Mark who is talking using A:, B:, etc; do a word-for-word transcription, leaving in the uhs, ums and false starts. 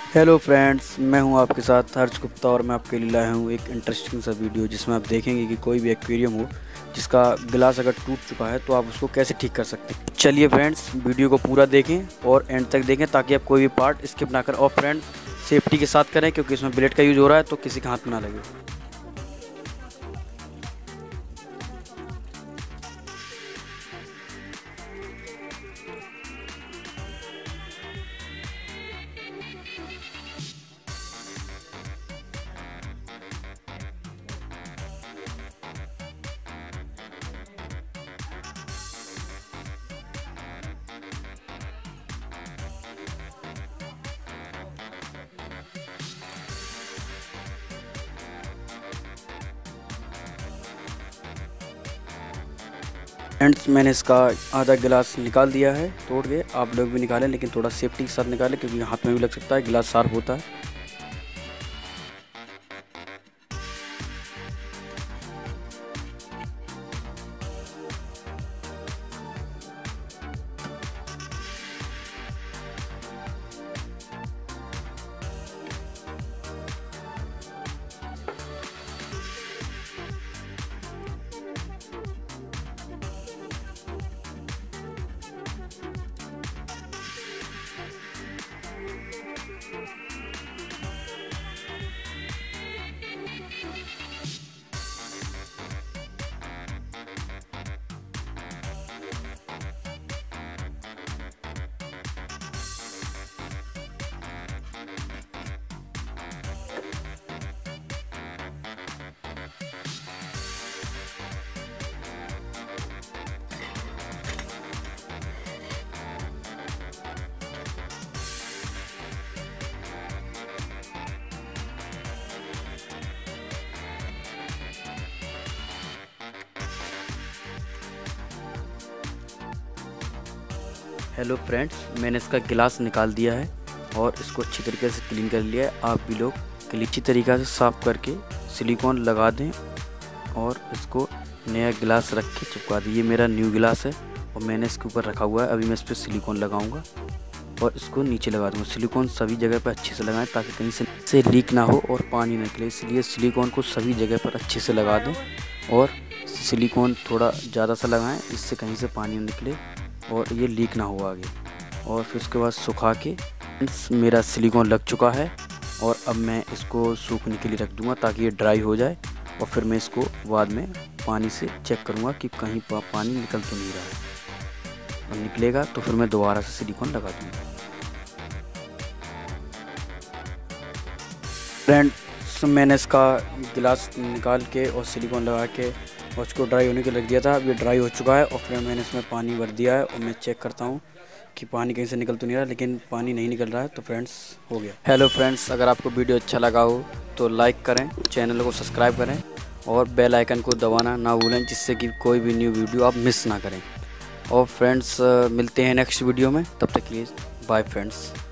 A: Hello friends, मैं हूं आपके साथ हर्ष गुप्ता और मैं आपके लिए लाया हूं एक इंटरेस्टिंग सा वीडियो जिसमें आप देखेंगे कि कोई भी एक्वेरियम हो जिसका गिलास अगर टूट चुका है तो आप उसको कैसे ठीक कर सकते हैं। चलिए फ्रेंड्स, वीडियो को पूरा देखें और एंड तक देखें ताकि आप कोई भी पार्ट स्किप ना करें और फ्रेंड्स सेफ्टी के साथ करें क्योंकि इसमें ब्लेड का यूज़ हो रहा है तो किसी के हाथ में ना लगे। फ्रेंड्स, मैंने इसका आधा गिलास निकाल दिया है तोड़ के। आप लोग भी निकालें लेकिन थोड़ा सेफ्टी के साथ निकालें क्योंकि हाथ में भी लग सकता है, गिलास शार्प होता है। हेलो फ्रेंड्स, मैंने इसका गिलास निकाल दिया है और इसको अच्छी तरीके से क्लीन कर लिया है। आप भी लोग अच्छी तरीक़े से साफ़ करके सिलिकॉन लगा दें और इसको नया गिलास रख के चिपका दें। ये मेरा न्यू गिलास है और मैंने इसके ऊपर रखा हुआ है। अभी मैं इस पर सिलिकॉन लगाऊंगा और इसको नीचे लगा दूँगा। सिलिकॉन सभी जगह पर अच्छे से लगाएं ताकि कहीं से से लीक ना हो और पानी ना निकले, इसलिए सिलिकॉन को सभी जगह पर अच्छे से लगा दें और सिलिकॉन थोड़ा ज़्यादा सा लगाएं, इससे कहीं से पानी ना निकले और ये लीक ना हो आगे। और फिर उसके बाद सुखा के मेरा सिलिकॉन लग चुका है और अब मैं इसको सूखने के लिए रख दूंगा ताकि ये ड्राई हो जाए और फिर मैं इसको बाद में पानी से चेक करूंगा कि कहीं पानी निकल तो नहीं रहा है, और निकलेगा तो फिर मैं दोबारा से सिलिकॉन लगा दूंगा। फ्रेंड्स, मैंने इसका गिलास निकाल के और सिलिकॉन लगा के और उसको ड्राई होने के लिए रख दिया था। अब ये ड्राई हो चुका है और फिर मैंने इसमें पानी भर दिया है और मैं चेक करता हूँ कि पानी कहीं से निकल तो नहीं रहा, लेकिन पानी नहीं निकल रहा है तो फ्रेंड्स हो गया। हेलो फ्रेंड्स, अगर आपको वीडियो अच्छा लगा हो तो लाइक करें, चैनल को सब्सक्राइब करें और बेल आइकन को दबाना ना भूलें जिससे कि कोई भी न्यू वीडियो आप मिस ना करें। और फ्रेंड्स मिलते हैं नेक्स्ट वीडियो में, तब तक के लिए बाय फ्रेंड्स।